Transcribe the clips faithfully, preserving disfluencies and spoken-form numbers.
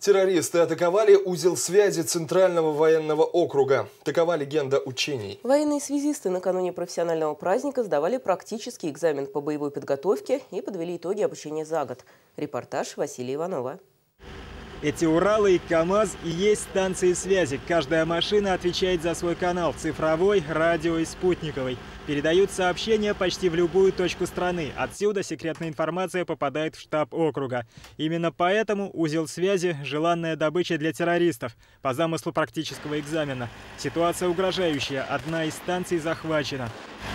Террористы атаковали узел связи Центрального военного округа. Такова легенда учений. Военные связисты накануне профессионального праздника сдавали практический экзамен по боевой подготовке и подвели итоги обучения за год. Репортаж Василия Иванова. Эти Уралы и КАМАЗ и есть станции связи. Каждая машина отвечает за свой канал – цифровой, радио и спутниковый. Передают сообщения почти в любую точку страны. Отсюда секретная информация попадает в штаб округа. Именно поэтому узел связи – желанная добыча для террористов. По замыслу практического экзамена. Ситуация угрожающая. Одна из станций захвачена.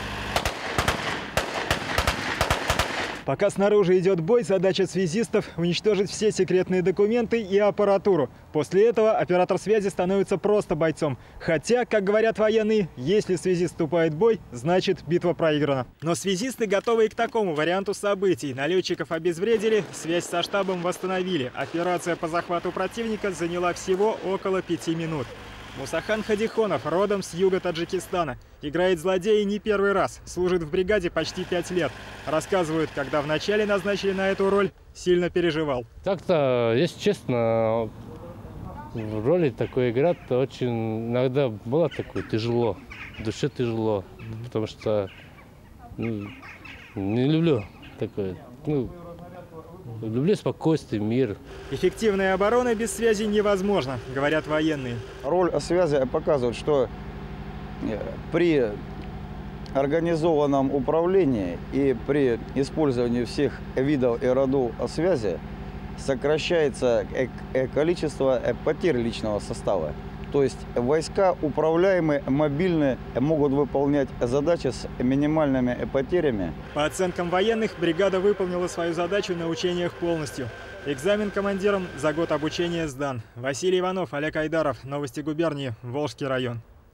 Пока снаружи идет бой, задача связистов – уничтожить все секретные документы и аппаратуру. После этого оператор связи становится просто бойцом. Хотя, как говорят военные, если связист вступает в бой, значит битва проиграна. Но связисты готовы и к такому варианту событий. Налетчиков обезвредили, связь со штабом восстановили. Операция по захвату противника заняла всего около пяти минут. Мусахан Хадихонов родом с юга Таджикистана. Играет злодея не первый раз. Служит в бригаде почти пять лет. Рассказывают, когда вначале назначили на эту роль, сильно переживал. Так-то, если честно, в роли такой играть очень иногда было такое тяжело. В душе тяжело. Потому что ну, не люблю такое. Ну, люблю спокойствие, мир. Эффективная оборона без связи невозможна, говорят военные. Роль связи показывает, что при организованном управлении и при использовании всех видов и родов связи сокращается количество потерь личного состава. То есть войска управляемые, мобильные, могут выполнять задачи с минимальными потерями. По оценкам военных, бригада выполнила свою задачу на учениях полностью. Экзамен командирам за год обучения сдан. Василий Иванов, Олег Айдаров. Новости губернии. Волжский район.